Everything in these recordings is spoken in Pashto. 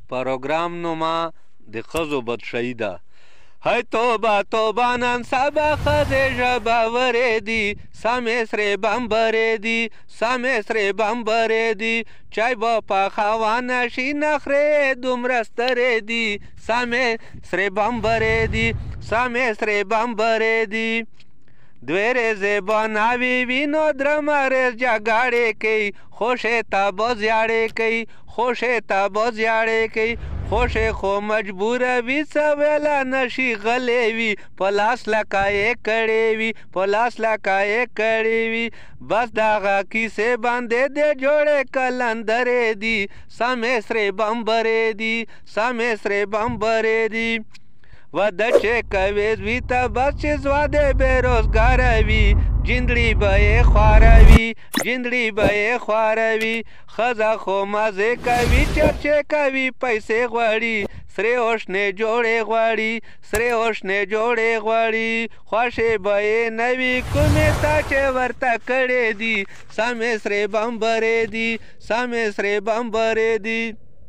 پروګرام نومه د ښځو بدشئي ده. هی توبه توبه نن سبا ښځې ژبورې دي، سمې سرې بمبرې دي، سمې سرې بمبرې دي. چای به پخوا نه شي نخرې دومره سترې دي، سمې سرې بمبرې دي، سمې سرې بمبرې دي. دوی ریزې به ناوې وي نو درمه ریز جګړې کوي، خوشې ته به زیاړې کوي، خوشې ته به زیاړې کوي. خوشې خو مجبوره وي څه ویله نشي غلی وي، په لاس لکه یې کړې وي، په لاس لکه یې کړې وي. بس دغه کیسې باندې د جوړې کلندرې دي، سمې سرې بمبرې دي، سمې سرې بمبرې دي. وده چې کوي زوی ته بس چې زوا د بېروزګاره وي، جندړي به یې خواروي، جندړي به یې خواروي. ښځه خو مزې کوي، چرچې کوي، پیسې غواړي، سرې اوښنې جوړې غواړي، سرې اوښنې جوړې غواړي. خوښې به یې نه وي کومې ته چې ورته کړې دي، سمې سرې بمبرې دي، سمې سرې بمبرې دي.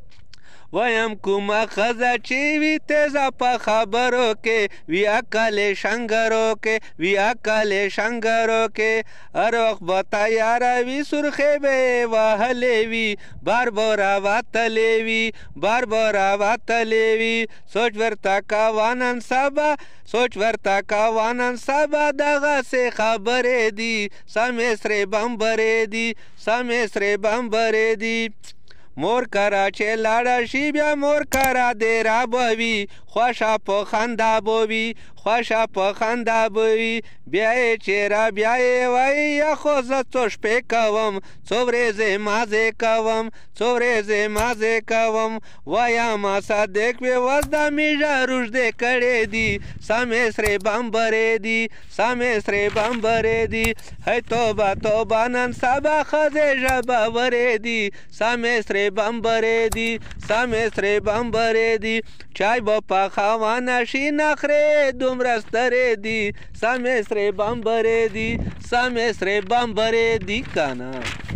ویم کومه ښځه چې وي تیزه په خبرو کې، وي عقل یې شنګرو کې، وي عقل یې شنګرو کې. هر وخت به تیاره وي، سرخې به یې وهلې وي، بار به راوتلې وي، بار به راوتلې وي. سوچ ورته کوه نن سبا، سوچ ورته کوه نن سبا دغسې خبرې دي، سمې سرې بمبرې دي، سمې سرې بمبرې دي. مور کره چې لاړه شي بیا مور کره دې رابوي، خوښه په خندا به وي، خوښه په خندا به وي. بیا یې چې را بیا یې وایي یا خو زه څو شپې کوم، څو ورځې مازې کوم، څو ورځې مازې کوم. وایم صدق وې اوس د میژه روژدې کړې دي، سمې سرې بمبرې دي، سمې سرې بمبرې دي. هی توبه توبه نن سبا ښځې ژبورې دي، سمې سرې بمبرې دي، سمې سرې بمبرې دي. چای به پخوا نه شي نخرې دومره سترې دي، سمې سرې بمبرې دي، سمې سرې بمبرې دي که نه.